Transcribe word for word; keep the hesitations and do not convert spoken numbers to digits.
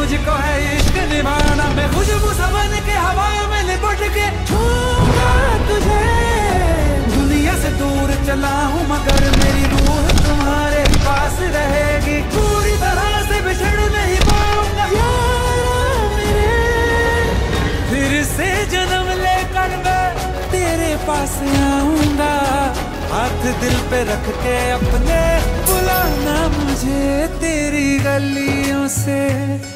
मुझको है इश्क निभाना, मैं खुशबू सबन के हवा में लिपट के छूंगा तुझे। दुनिया से दूर चला हूँ मगर मेरी रूह तुम्हारे पास रहेगी, पूरी तरह से बिछड़ नहीं पाऊंगा यारा मेरे। फिर से जन्म लेकर मैं तेरे पास आऊंगा, हाथ दिल पे रख के अपने बुलाना मुझे तेरी गलियों से।